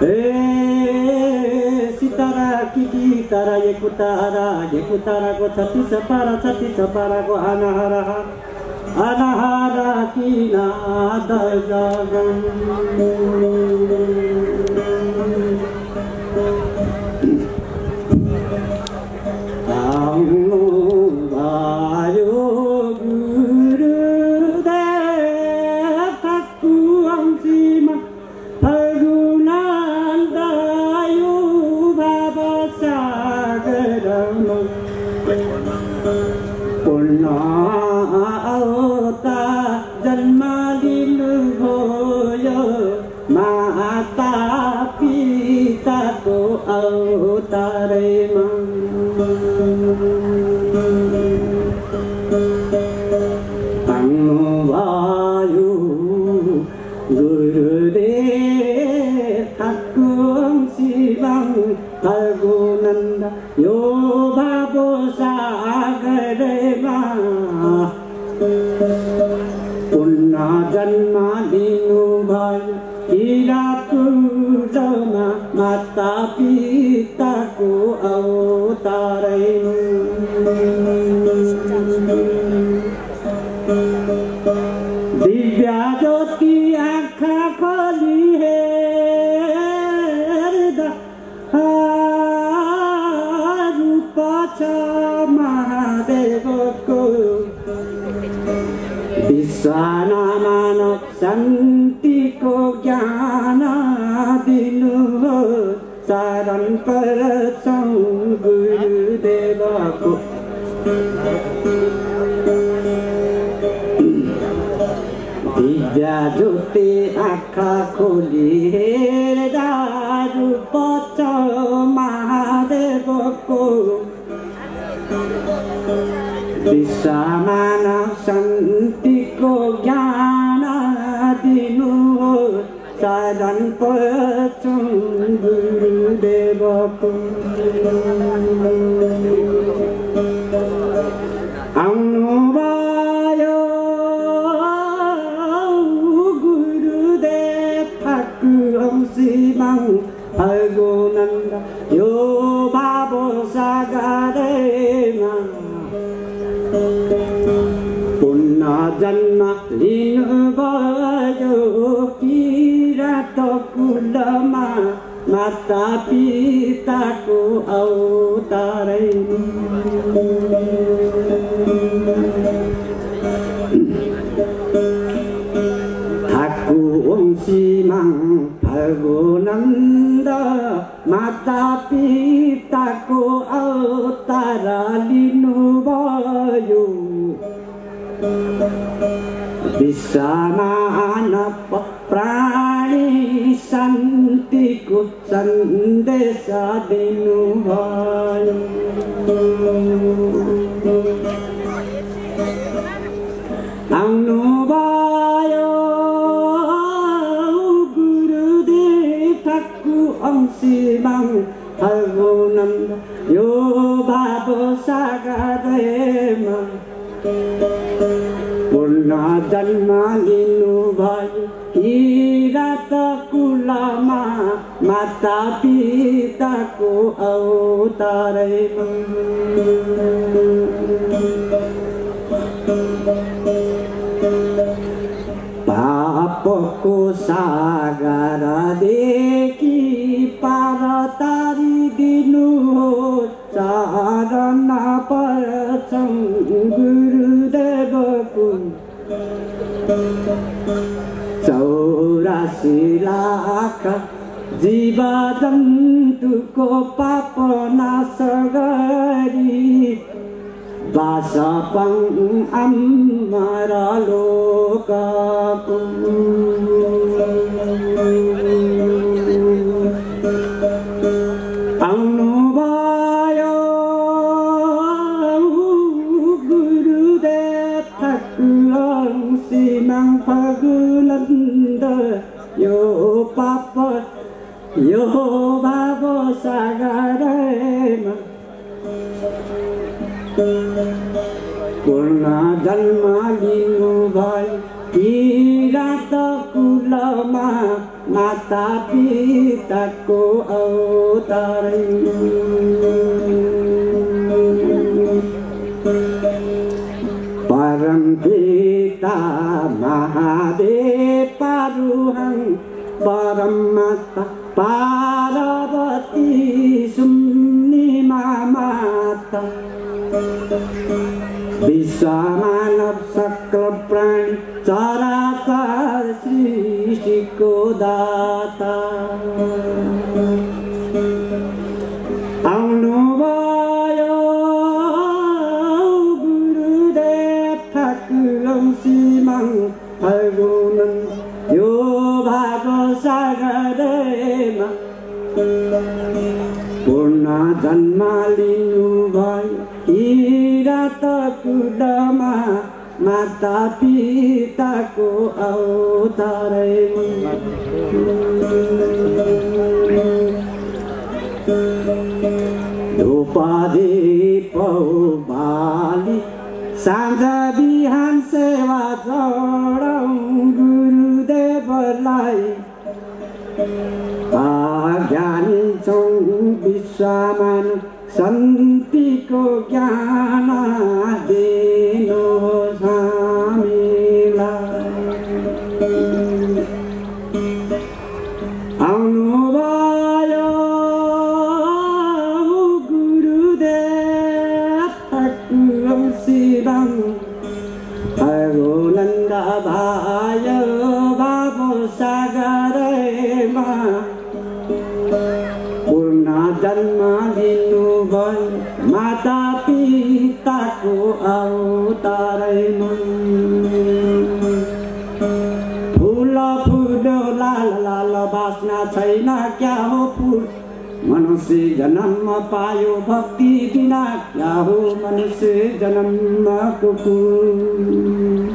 सितारा किटी तारा एक तारा को 36 पारा को अनहारा की नाद जगन माता पिता को अवतारै दिव्या ज्योति आँखा खोली हेर्दा रूप छ महादेवको विश्वनामानव शान्तिको ज्ञान दिनु शरण पर्छौं गुरुदेवको दिव्या ज्योति आँखा खोली हेर्दा रूप छ महादेवको विश्वमानव शान्तिको ज्ञान दिनु शरण पर्छौं गुरुदेवको आउनुभयो गुरुदेव ठाकुर श्रीमान् फल्गुनन्द यो भाव सागरमा पुनः जन्म लिनुभयो किरात कुलमा माता पिताको अवतारै ठाकुरवंशीमां फल्गुनन्द माता पिताको अवतार लिनुभयो विश्वमानव प्राणी शान्तिको सन्देश दिनुभयो आउनुभयो गुरुदेव ठाकुरवंशीमां फल्गुनन्द यो भाव सागरमा पुनः जन्म लिनुभयो किरात कुलमा माता पिताको अवतारै पापको सागरदेखि पार तारिदिनु शरण पर्छौं गुरुदेवको 84 लाख जीव जन्तुको पाप नाश गरी बास पाऊँ अमर लोकको आउनुभयो गुरुदेव ठाकुरवंशीमां फल्गुनन्द यो पाप यो भाव सागरमा पुनः जन्म लिनुभयो किरात कुलमा माता पिताको अवतारै परम पिता महादेव पारुहं परम माता पार्वती सुम्निमा माता विश्वमानव सकल प्राणी चराचर सृष्टिको दाता आउनुभयो गुरुदेव ठाकुर श्रीमन फल्गुन यो भाव सागरमा पूर्ण जन्म लिनुभयो किरात कुलमा माता पिताको अवतारै धूपदीप बाली साँझ बिहान सेवा चढाउँ गुरुदेवलाई अज्ञानी छौँ विश्वमान शान्तिको ज्ञान दिनुहोस् हामीलाई आउनुभयो गुरुदेव ठाकुर शिवं रघुनन्द भाय भाव सागरमा पूर्ण जन्म लिनुभयो माता पिताको अवतारै फुल फुल्यो लाल लाल बास्ना छैन क्या हो फुल मनुष्य जन्म पायो भक्ति बिना क्या हो मनुष्य जन्मको फुल